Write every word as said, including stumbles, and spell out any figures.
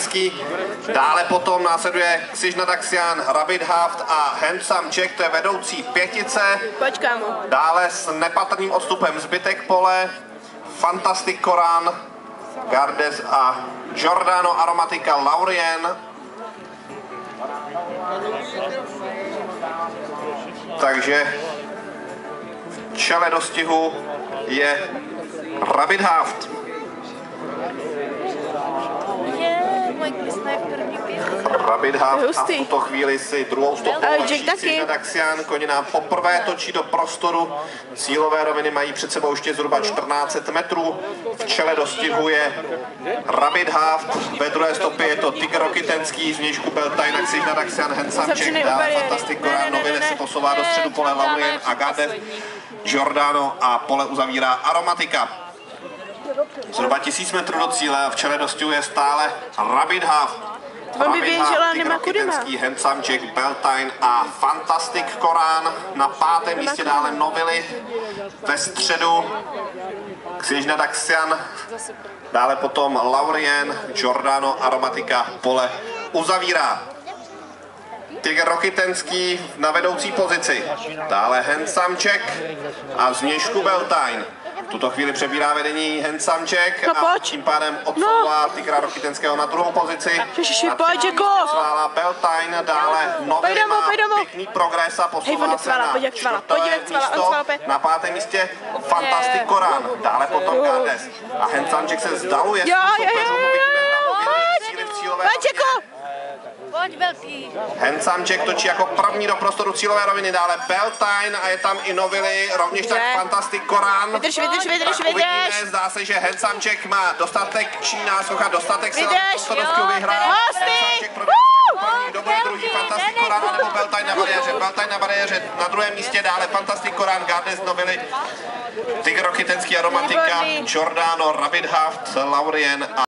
Rokitenský. Dále potom následuje Křižna Daxian, Rabbit Haft a Handsome Jack, to je vedoucí pětice. Počkáme. Dále s nepatrným odstupem zbytek pole, Fantastic Koran, Gardes a Giordano Aromatica Laurien. Takže v čele dostihu je Rabbit Haft. Rabbit Haft a v tuto chvíli si druhou stopu lepší Křižna Daxian. Koně nám poprvé točí do prostoru. Cílové roviny mají před sebou ještě zhruba čtrnáct set metrů. V čele dostihu je Rabbit Haft. Ve druhé stopě je to Tiger Rokitenský, zvnějšku Beltane, Křižna Daxian, Handsome Jack, dále Fantastic Koran, Novine se posouvá do středu pole Laurien a Gardes, Giordano a pole uzavírá Aromatica. Zhruba tisíc metrů do cíle a v čele dostihu je stále Rabbit Haft. Rabbit Haft, Tiger Rokitenský, Handsome Jack, Beltane a Fantastic Koran. Na pátém místě dále Novily. Ve středu Křižna Daxian. Dále potom Laurien, Giordano Aromatica pole uzavírá. Tiger Rokitenský na vedoucí pozici. Dále Handsome Jack a zvnějšku Beltane. V tuto chvíli přebírá vedení Handsome Jack no, a tím pádem odsouvá no. Tigra Rokitenského na druhou pozici. Ježiši, pojď, Jacko! Svála Beltane, dále Noviny má pěkný progres a posouvá se na čtvrté místo. Na pátém místě Fantastic Koran, dále potom Gardes. A Handsome Jack se vzdaluje. Jo, jo, jo, jo, jo, Pojď, Belky. Handsome Jack točí jako první do prostoru cílové roviny, dále Beltane a je tam i Novily, rovněž tak Fantastic Koran. Vydrž, vydrž, vydrž, tak uvidíme, zdá se, že Handsome Jack má dostatek ční náskoka, dostatek sil, to dosti vyhrál. Handsome Jack proběhl první, kdo bude druhý, Fantastic Koran nebo Beltane na bariéře. Beltane na bariéře, na druhém místě dále Fantastic Koran, Gardes, Novily, Tiger Rokitenský, Aromatica, Giordano, Rabbit Haft, Laurien a